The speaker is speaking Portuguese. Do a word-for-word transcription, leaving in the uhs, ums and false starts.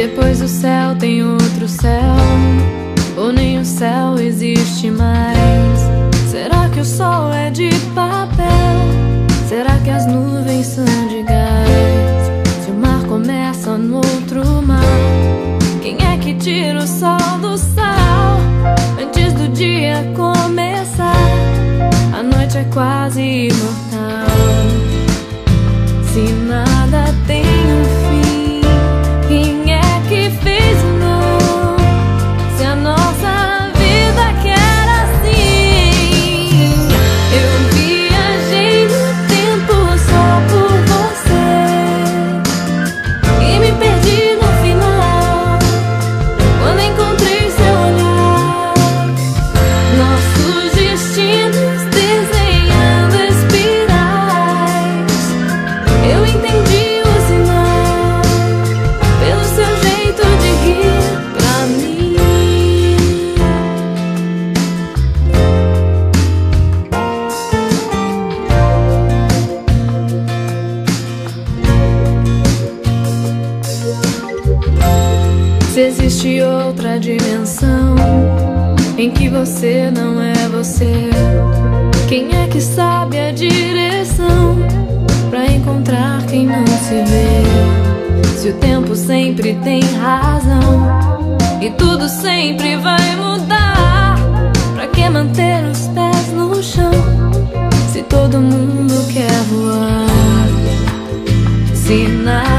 Depois do céu tem outro céu, ou nem o céu existe mais. Será que o sol é de papel? Será que as nuvens são de gás? Se o mar começa no outro mar, quem é que tira o sol do sal? Antes do dia começar, a noite é quase imortal. Se nada tem um fim, quem é que fez o não? Se a nossa vida quer assim. Eu viajei no tempo só por você e me perdi no final, quando encontrei seu olhar. Nossos destinos desenhando espirais. Eu entendi o sinal pelo seu jeito de rir pra mim. Se existe outra dimensão em que você não é você, quem é que sabe a direção pra encontrar quem não se vê? Se o tempo sempre tem razão e tudo sempre vai mudar, pra que manter os pés no chão se todo mundo quer voar? Se nada